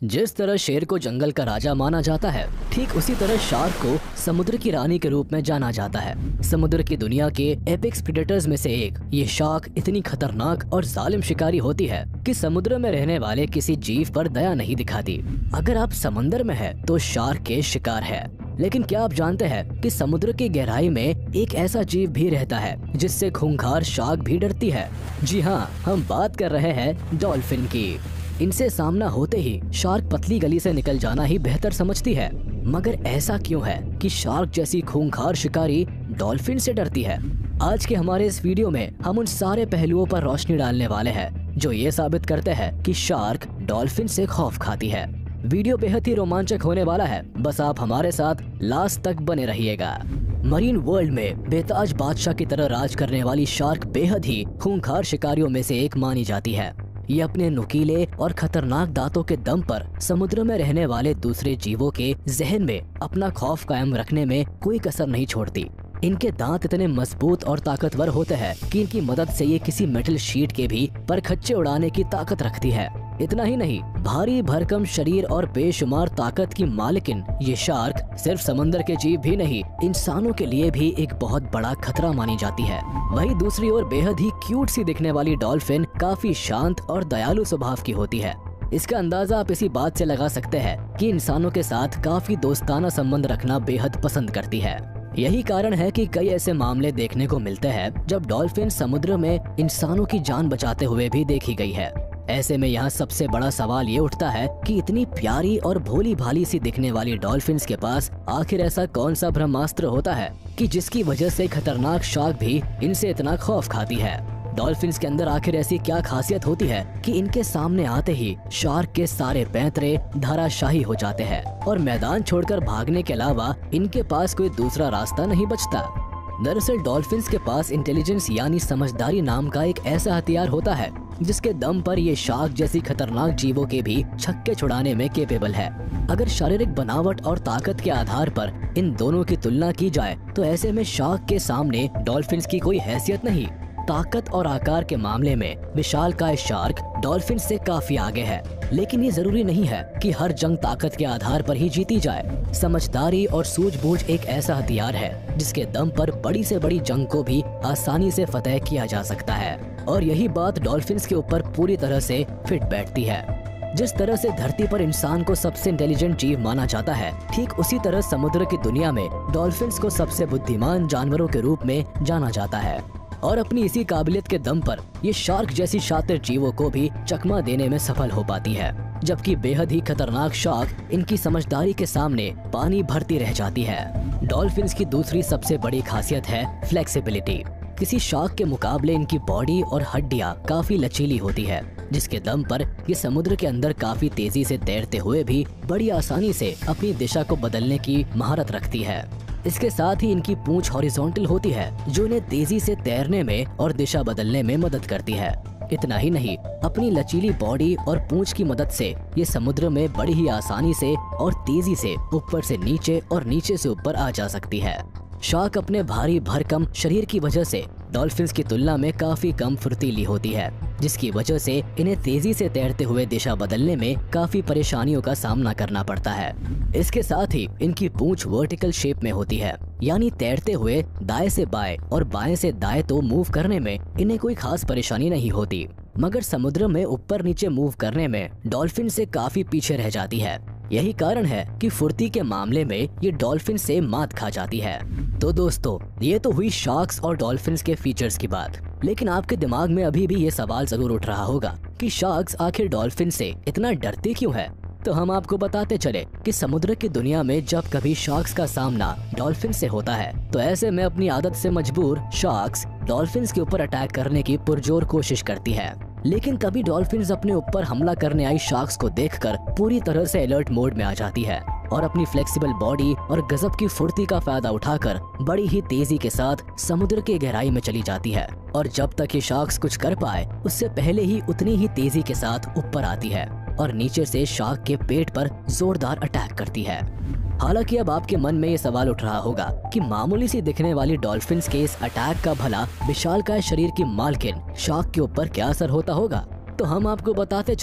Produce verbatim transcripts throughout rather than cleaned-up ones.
जिस तरह शेर को जंगल का राजा माना जाता है, ठीक उसी तरह शार्क को समुद्र की रानी के रूप में जाना जाता है। समुद्र की दुनिया के एपिक्स प्रेडेटर्स में से एक ये शार्क इतनी खतरनाक और जालिम शिकारी होती है कि समुद्र में रहने वाले किसी जीव पर दया नहीं दिखाती। अगर आप समंदर में है तो शार्क के शिकार है। लेकिन क्या आप जानते हैं कि समुद्र की गहराई में एक ऐसा जीव भी रहता है जिससे खूंखार शार्क भी डरती है? जी हाँ, हम बात कर रहे हैं डॉल्फिन की। इनसे सामना होते ही शार्क पतली गली से निकल जाना ही बेहतर समझती है। मगर ऐसा क्यों है कि शार्क जैसी खूंखार शिकारी डॉल्फिन से डरती है? आज के हमारे इस वीडियो में हम उन सारे पहलुओं पर रोशनी डालने वाले हैं जो ये साबित करते हैं कि शार्क डॉल्फिन से खौफ खाती है। वीडियो बेहद ही रोमांचक होने वाला है, बस आप हमारे साथ लास्ट तक बने रहिएगा। मरीन वर्ल्ड में बेताज बादशाह की तरह राज करने वाली शार्क बेहद ही खूंखार शिकारियों में से एक मानी जाती है। ये अपने नुकीले और खतरनाक दांतों के दम पर समुद्र में रहने वाले दूसरे जीवों के जहन में अपना खौफ कायम रखने में कोई कसर नहीं छोड़ती। इनके दांत इतने मजबूत और ताकतवर होते हैं कि इनकी मदद से ये किसी मेटल शीट के भी परखच्चे उड़ाने की ताकत रखती है। इतना ही नहीं, भारी भरकम शरीर और बेशुमार ताकत की मालिकिन ये शार्क सिर्फ समंदर के जीव भी नहीं, इंसानों के लिए भी एक बहुत बड़ा खतरा मानी जाती है। वहीं दूसरी ओर बेहद ही क्यूट सी दिखने वाली डॉल्फिन काफी शांत और दयालु स्वभाव की होती है। इसका अंदाजा आप इसी बात से लगा सकते हैं कि इंसानों के साथ काफी दोस्ताना संबंध रखना बेहद पसंद करती है। यही कारण है कि कई ऐसे मामले देखने को मिलते हैं जब डॉल्फिन समुद्र में इंसानों की जान बचाते हुए भी देखी गई है। ऐसे में यहाँ सबसे बड़ा सवाल ये उठता है कि इतनी प्यारी और भोली भाली सी दिखने वाली डॉल्फिन्स के पास आखिर ऐसा कौन सा ब्रह्मास्त्र होता है कि जिसकी वजह से खतरनाक शार्क भी इनसे इतना खौफ खाती है? डॉल्फिन्स के अंदर आखिर ऐसी क्या खासियत होती है कि इनके सामने आते ही शार्क के सारे पैंतरे धराशाही हो जाते हैं और मैदान छोड़कर भागने के अलावा इनके पास कोई दूसरा रास्ता नहीं बचता? दरअसल डॉल्फिन्स के पास इंटेलिजेंस यानी समझदारी नाम का एक ऐसा हथियार होता है जिसके दम पर ये शार्क जैसी खतरनाक जीवों के भी छक्के छुड़ाने में केपेबल है। अगर शारीरिक बनावट और ताकत के आधार पर इन दोनों की तुलना की जाए तो ऐसे में शार्क के सामने डॉल्फिन्स की कोई हैसियत नहीं। ताकत और आकार के मामले में विशालकाय शार्क डॉल्फिन से काफी आगे है, लेकिन ये जरूरी नहीं है कि हर जंग ताकत के आधार पर ही जीती जाए। समझदारी और सूझबूझ एक ऐसा हथियार है जिसके दम पर बड़ी से बड़ी जंग को भी आसानी से फतेह किया जा सकता है, और यही बात डॉल्फिन्स के ऊपर पूरी तरह से फिट बैठती है। जिस तरह से धरती पर इंसान को सबसे इंटेलिजेंट जीव माना जाता है, ठीक उसी तरह समुद्र की दुनिया में डॉल्फिन्स को सबसे बुद्धिमान जानवरों के रूप में जाना जाता है। और अपनी इसी काबिलियत के दम पर ये शार्क जैसी शातिर जीवों को भी चकमा देने में सफल हो पाती है, जबकि बेहद ही खतरनाक शार्क इनकी समझदारी के सामने पानी भरती रह जाती है। डॉल्फिन्स की दूसरी सबसे बड़ी खासियत है फ्लेक्सिबिलिटी। किसी शार्क के मुकाबले इनकी बॉडी और हड्डियां काफी लचीली होती है, जिसके दम पर ये समुद्र के अंदर काफी तेजी से तैरते हुए भी बड़ी आसानी से अपनी दिशा को बदलने की महारत रखती है। इसके साथ ही इनकी पूंछ हॉरिजॉन्टल होती है जो इन्हें तेजी से तैरने में और दिशा बदलने में मदद करती है। इतना ही नहीं, अपनी लचीली बॉडी और पूंछ की मदद से ये समुद्र में बड़ी ही आसानी से और तेजी से ऊपर से नीचे और नीचे से ऊपर आ जा सकती है। शार्क अपने भारी भरकम शरीर की वजह से डॉल्फिन्स की तुलना में काफी कम फुर्तीली होती है, जिसकी वजह से इन्हें तेजी से तैरते हुए दिशा बदलने में काफी परेशानियों का सामना करना पड़ता है। इसके साथ ही इनकी पूंछ वर्टिकल शेप में होती है, यानी तैरते हुए दाएं से बाएं और बाएं से दाएं तो मूव करने में इन्हें कोई खास परेशानी नहीं होती, मगर समुद्र में ऊपर नीचे मूव करने में डॉल्फिन से काफी पीछे रह जाती है। यही कारण है कि फुर्ती के मामले में ये डॉल्फिन से मात खा जाती है। तो दोस्तों, ये तो हुई शार्क्स और डॉल्फिन्स के फीचर्स की बात, लेकिन आपके दिमाग में अभी भी ये सवाल जरूर उठ रहा होगा कि शार्क्स आखिर डॉल्फिन से इतना डरती क्यों है? तो हम आपको बताते चले कि समुद्र की दुनिया में जब कभी शार्क्स का सामना डॉल्फिन से होता है तो ऐसे में अपनी आदत से मजबूर शार्क्स डॉल्फिन्स के ऊपर अटैक करने की पुरजोर कोशिश करती है। लेकिन कभी डॉल्फिन्स अपने ऊपर हमला करने आई शार्क्स को देखकर पूरी तरह से अलर्ट मोड में आ जाती है और अपनी फ्लेक्सिबल बॉडी और गजब की फुर्ती का फायदा उठाकर बड़ी ही तेजी के साथ समुद्र की गहराई में चली जाती है, और जब तक ये शार्क्स कुछ कर पाए उससे पहले ही उतनी ही तेजी के साथ ऊपर आती है और नीचे से शार्क के पेट पर जोरदार अटैक करती है। हालांकि अब आपके मन में ये सवाल उठ रहा होगा कि मामूली सी दिखने वाली डॉल्फिन्स के इस अटैक का भला विशालकाय शरीर की मालकिन शार्क के ऊपर क्या असर होता होगा। तो हम आपको बताते चले कि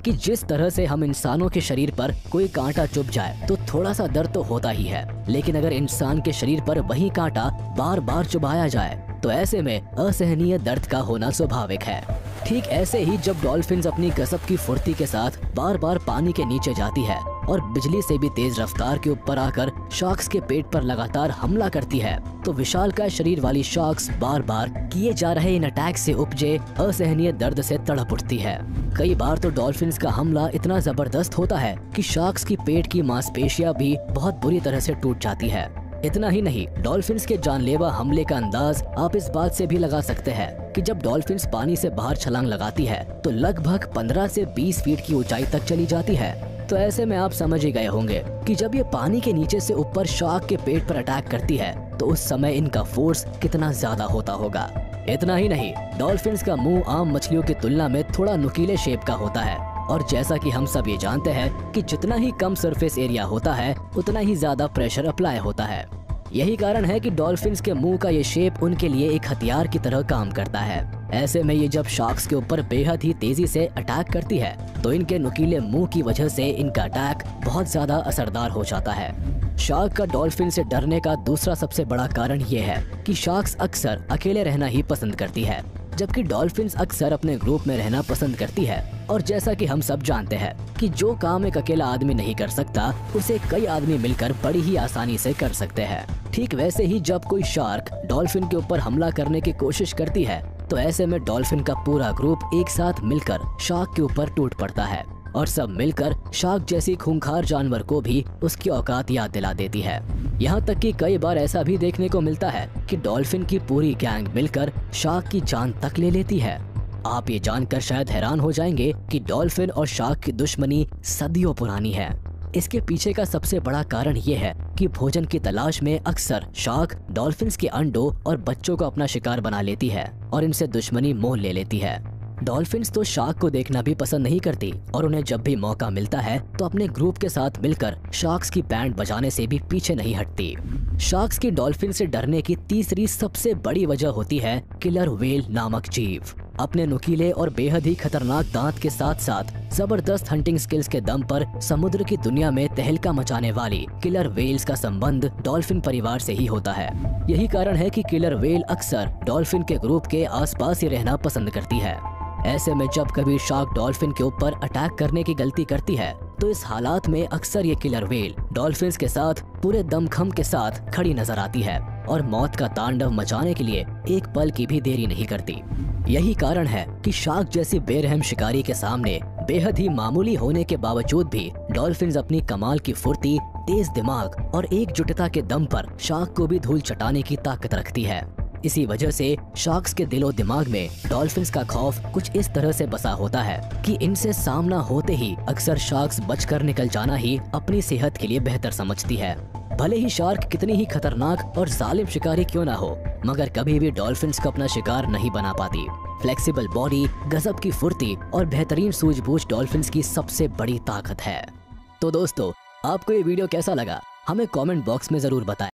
कि जिस तरह से हम इंसानों के शरीर पर कोई कांटा चुभ जाए तो थोड़ा सा दर्द तो होता ही है, लेकिन अगर इंसान के शरीर पर वही कांटा बार बार चुभाया जाए तो ऐसे में असहनीय दर्द का होना स्वाभाविक है। ठीक ऐसे ही जब डॉल्फिन्स अपनी गजब की फुर्ती के साथ बार बार पानी के नीचे जाती है और बिजली से भी तेज रफ्तार के ऊपर आकर शार्क्स के पेट पर लगातार हमला करती है, तो विशालकाय शरीर वाली शार्क्स बार बार किए जा रहे इन अटैक से उपजे असहनीय दर्द से तड़प उठती है। कई बार तो डॉल्फिन्स का हमला इतना जबरदस्त होता है कि शार्क्स की पेट की मांसपेशियां भी बहुत बुरी तरह से टूट जाती है। इतना ही नहीं, डॉल्फिन्स के जानलेवा हमले का अंदाज आप इस बात से भी लगा सकते हैं कि जब डॉल्फिन्स पानी से बाहर छलांग लगाती है तो लगभग पंद्रह से बीस फीट की ऊंचाई तक चली जाती है। तो ऐसे में आप समझ ही गए होंगे कि जब ये पानी के नीचे से ऊपर शार्क के पेट पर अटैक करती है तो उस समय इनका फोर्स कितना ज्यादा होता होगा। इतना ही नहीं, डॉल्फिन्स का मुंह आम मछलियों की तुलना में थोड़ा नुकीले शेप का होता है, और जैसा कि हम सब ये जानते हैं कि जितना ही कम सरफेस एरिया होता है उतना ही ज्यादा प्रेशर अप्लाई होता है। यही कारण है कि डॉल्फिन्स के मुंह का ये शेप उनके लिए एक हथियार की तरह काम करता है। ऐसे में ये जब शार्क्स के ऊपर बेहद ही तेजी से अटैक करती है तो इनके नुकीले मुंह की वजह से इनका अटैक बहुत ज्यादा असरदार हो जाता है। शार्क का डॉल्फिन से डरने का दूसरा सबसे बड़ा कारण ये है कि शार्क्स अक्सर अकेले रहना ही पसंद करती है, जबकि डॉल्फिन्स अक्सर अपने ग्रुप में रहना पसंद करती है। और जैसा कि हम सब जानते हैं कि जो काम एक अकेला आदमी नहीं कर सकता उसे कई आदमी मिलकर बड़ी ही आसानी से कर सकते हैं। ठीक वैसे ही जब कोई शार्क डॉल्फिन के ऊपर हमला करने की कोशिश करती है तो ऐसे में डॉल्फिन का पूरा ग्रुप एक साथ मिलकर शार्क के ऊपर टूट पड़ता है और सब मिलकर शार्क जैसी खूंखार जानवर को भी उसकी औकात याद दिला देती है। यहाँ तक कि कई बार ऐसा भी देखने को मिलता है कि डॉल्फिन की पूरी गैंग मिलकर शार्क की जान तक ले लेती है। आप ये जानकर शायद हैरान हो जाएंगे कि डॉल्फिन और शार्क की दुश्मनी सदियों पुरानी है। इसके पीछे का सबसे बड़ा कारण ये है कि भोजन की तलाश में अक्सर शार्क डॉल्फिन्स के अंडों और बच्चों को अपना शिकार बना लेती है और इनसे दुश्मनी मोल ले लेती है। डॉल्फिन्स तो शार्क को देखना भी पसंद नहीं करती और उन्हें जब भी मौका मिलता है तो अपने ग्रुप के साथ मिलकर शार्क्स की बैंड बजाने से भी पीछे नहीं हटती। शार्क्स की डॉल्फिन से डरने की तीसरी सबसे बड़ी वजह होती है किलर व्हेल नामक जीव। अपने नुकीले और बेहद ही खतरनाक दांत के साथ साथ जबरदस्त हंटिंग स्किल्स के दम पर समुद्र की दुनिया में तहलका मचाने वाली किलर व्हेल्स का संबंध डॉल्फिन परिवार से ही होता है। यही कारण है कि किलर व्हेल अक्सर डॉल्फिन के ग्रुप के आसपास ही रहना पसंद करती है। ऐसे में जब कभी शार्क डॉल्फिन के ऊपर अटैक करने की गलती करती है तो इस हालात में अक्सर ये किलर व्हेल डॉल्फिन्स के साथ पूरे दमखम के साथ खड़ी नजर आती है और मौत का तांडव मचाने के लिए एक पल की भी देरी नहीं करती। यही कारण है कि शार्क जैसी बेरहम शिकारी के सामने बेहद ही मामूली होने के बावजूद भी डॉल्फिन्स अपनी कमाल की फुर्ती, तेज दिमाग और एकजुटता के दम पर शार्क को भी धूल चटाने की ताकत रखती है। इसी वजह से शार्क्स के दिलो दिमाग में डॉल्फिन्स का खौफ कुछ इस तरह से बसा होता है कि इनसे सामना होते ही अक्सर शार्क्स बचकर निकल जाना ही अपनी सेहत के लिए बेहतर समझती है। भले ही शार्क कितनी ही खतरनाक और जालिम शिकारी क्यों ना हो, मगर कभी भी डॉल्फिन्स को अपना शिकार नहीं बना पाती। फ्लेक्सिबल बॉडी, गजब की फुर्ती और बेहतरीन सूझबूझ डॉल्फिन्स की सबसे बड़ी ताकत है। तो दोस्तों, आपको ये वीडियो कैसा लगा हमें कमेंट बॉक्स में जरूर बताएं।